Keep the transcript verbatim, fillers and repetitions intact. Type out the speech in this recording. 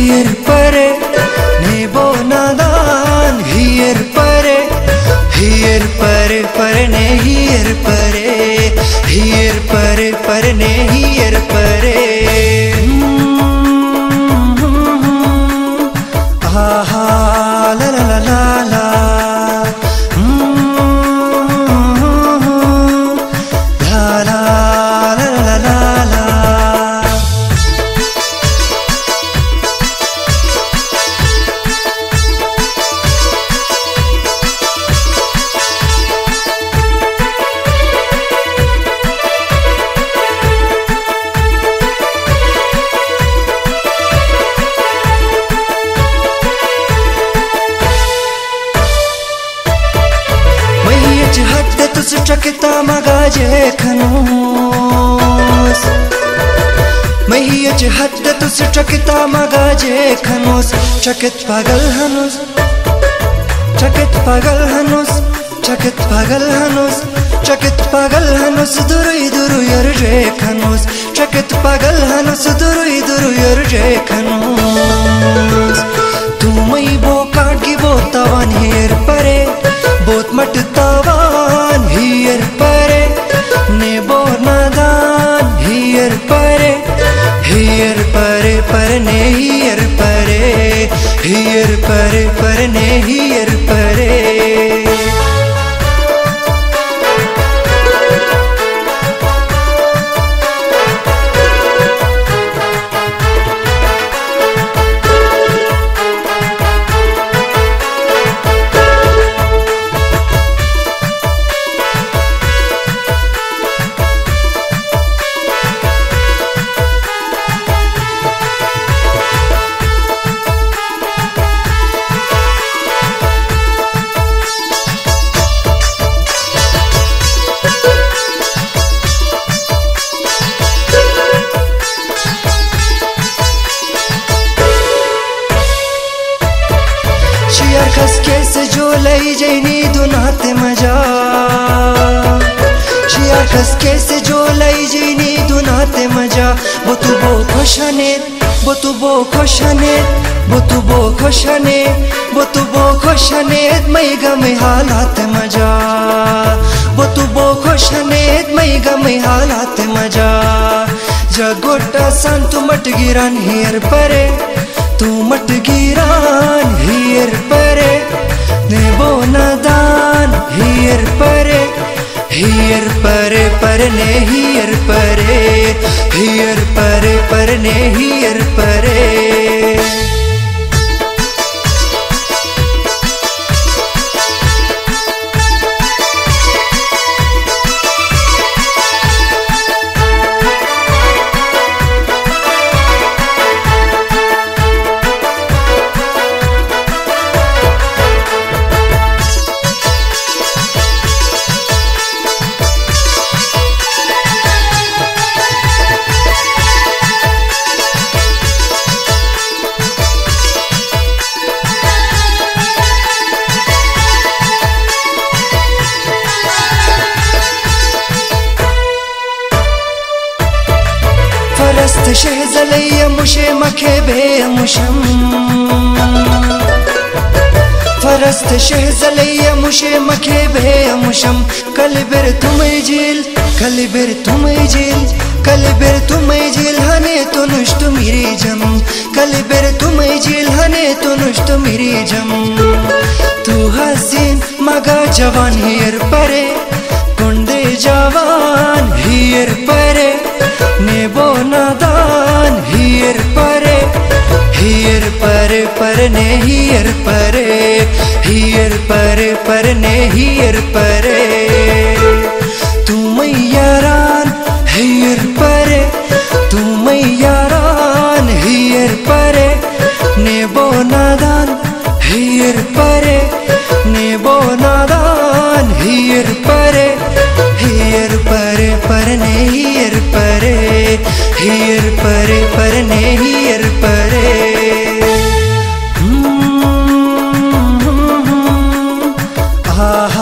Heyar Paray nebo nadan Heyar Paray Heyar Paray parne Heyar Paray Heyar Paray parne Heyar Paray aha la la la la la चकता मगाजे खनोस महियच हद तुस चकता मगाजे खनोस चकित पागल हनुस चकित पागल हनुस चकित पागल हनुस चकित पागल हनुस दुरुई दुरु यरुजे खनोस चकित पागल हनुस दुरुई दुरु यरुजे खनोस तुमई बो काटगी बो तवन हेयर परे बोत मट तवन Heyar Paray nebo nadan Heyar Paray Heyar Paray parne Heyar Paray Heyar Paray parne Heyar Paray खस कैसे जो लई जैनी दुनाते मजा शिया खस कैसे जो लई जैनी दुनाते मजा वो तू बो खुशने वो तू बो खुशने वो तू बो खुशने वो तू बो खुशने मई गमे हालात मजा वो तू बो खुशने मई गमे हालात मजा जगोटा सन तू मट गिरान Heyar Paray तू मट गिरान Heyar Paray nebo nadan Heyar Paray Heyar Paray parne Heyar Paray Heyar Paray parne Heyar Paray فرست شهزلي مشي مكي بي مشم فرست شهزلي مشي مكي بي مشم كالبر تميجيل كالبر تميجيل كالبر تميجيل هني تنشت ميري جم كالبر تميجيل هني تنشت ميري جم تو حسين مغا جوان Heyar Paray कुंडे जवान Heyar Paray nebo nadan Heyar Paray Heyar Paray parne Heyar Paray Heyar Paray parne Heyar Paray tu mai yaran Heyar Paray tu mai yaran Heyar Paray nebo nadan Heyar Paray nebo nadan Heyar Paray Heyar Paray parne Heyar Paray Heyar Paray parne Heyar Paray ah